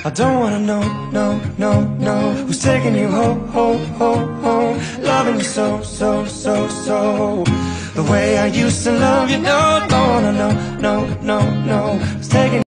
I don't wanna know, no, no, no, who's taking you home, home, home, home, loving you so, so, so, so, the way I used to love you. No, don't wanna know, no, no, no, who's taking